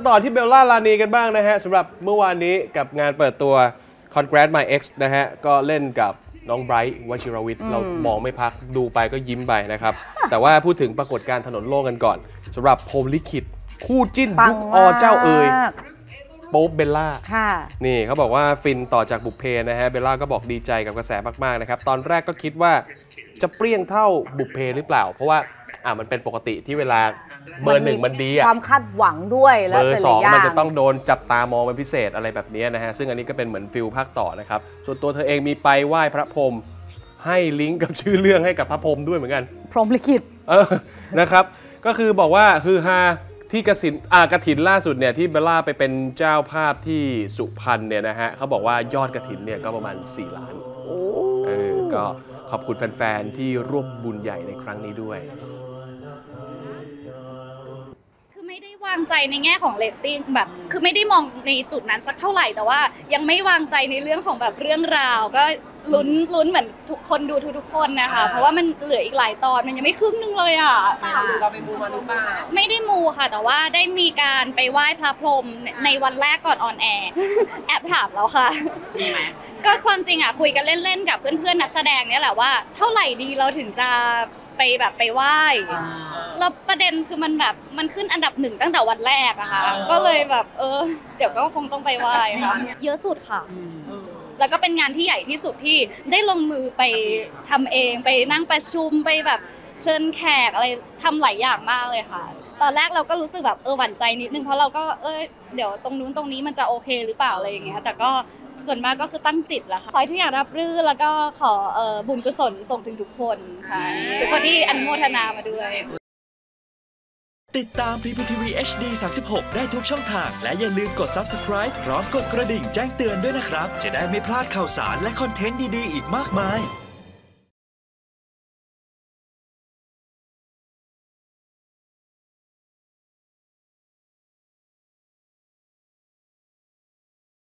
ต่อที่เบลล่าลานีกันบ้างนะฮะสำหรับเมื่อวานนี้กับงานเปิดตัว Congrats My Ex นะฮะก็เล่นกับน้องไบรท์วชิรวิทย์เรามองไม่พักดูไปก็ยิ้มไปนะครับแต่ว่าพูดถึงปรากฏการณ์ถนนโลกกันก่อนสำหรับพรหมลิขิตคู่จิ้นยุคอเจ้าเอ๋ยโป๊ปเบลล่านี่เขาบอกว่าฟินต่อจากบุพเพนะฮะเบลล่าก็บอกดีใจกับกระแสมากๆนะครับตอนแรกก็คิดว่าจะเปรี้ยงเท่าบุพเพหรือเปล่าเพราะว่ามันเป็นปกติที่เวลาเบอร์หนึ่งมันดีอะความคาดหวังด้วยแล้วเบอร์สองมันจะต้องโดนจับตามองเป็นพิเศษอะไรแบบนี้นะฮะซึ่งอันนี้ก็เป็นเหมือนฟิลภาคต่อนะครับส่วนตัวเธอเองมีไปไหว้พระพรหมให้ลิงก์กับชื่อเรื่องให้กับพระพรหมด้วยเหมือนกันพรหมลิขิตนะครับก็คือบอกว่าคือฮาที่กฐินล่าสุดเนี่ยที่เบลล่าไปเป็นเจ้าภาพที่สุพรรณเนี่ยนะฮะเขาบอกว่ายอดกฐินเนี่ยก็ประมาณ4 ล้านก็ขอบคุณแฟนๆที่ร่วมบุญใหญ่ในครั้งนี้ด้วยไม่ได้วางใจในแง่ของเรตติ้งแบบคือไม่ได้มองในจุดนั้นสักเท่าไหร่แต่ว่ายังไม่วางใจในเรื่องของแบบเรื่องราวก็ลุ้นเหมือนทุกคนดูทุกคนนะคะเพราะว่ามันเหลืออีกหลายตอนมันยังไม่ครึ่งนึงเลยอ่ะเราไปมูมาหรือเปล่าไม่ได้มูค่ะแต่ว่าได้มีการไปไหว้พระพรหมในวันแรกก่อนออนแอร์แอบถามแล้วค่ะมีไหมก็ความจริงอ่ะคุยกันเล่นๆกับเพื่อนๆนักแสดงเนี่ยแหละว่าเท่าไหร่ดีเราถึงจะไปไหว้แล้วประเด็นคือมันแบบมันขึ้นอันดับ1ตั้งแต่วันแรกอะค่ะก็เลยแบบเดี๋ยวก็คงต้องไปไหว้ค่ะเยอะสุดค่ะแล้วก็เป็นงานที่ใหญ่ที่สุดที่ได้ลงมือไปทำเองไปนั่งประชุมไปแบบเชิญแขกอะไรทำหลายอย่างมากเลยค่ะตอนแรกเราก็รู้สึกแบบหวั่นใจนิดนึงเพราะเราก็เดี๋ยวตรงนู้นตรงนี้มันจะโอเคหรือเปล่าอะไรอย่างเงี้ยแต่ก็ส่วนมากก็คือตั้งจิตแหละค่ะขอให้ทุกอย่างรับรื่นแล้วก็ขอบุญกุศลส่งถึงทุกคนค่ะทุกคนที่อนุโมทนามาด้วยติดตาม PPTV HD 36 ได้ทุกช่องทางและอย่าลืมกด Subscribe พร้อมกดกระดิ่งแจ้งเตือนด้วยนะครับจะได้ไม่พลาดข่าวสารและคอนเทนต์ดีๆอีกมากมาย